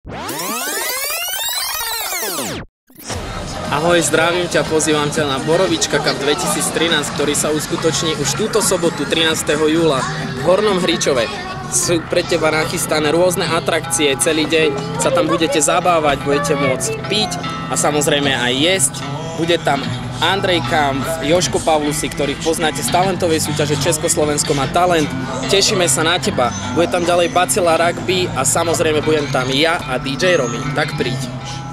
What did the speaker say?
Ahoj, zdravím ťa, pozývam ťa na Borovička Cup 2013, ktorý sa uskutoční už túto sobotu 13. júla v Hornom Hričove. Sú pre teba nachystané rôzne atrakcie, celý deň sa tam budete zabávať, budete môcť piť a samozrejme aj jesť. Bude tam Andrej Kampf, Jožko Pavlusy, ktorých poznáte z talentovej súťaže Československo má talent. Tešíme sa na teba. Bude tam ďalej Bacila Rugby a samozrejme budem tam ja a DJ Romy. Tak príď.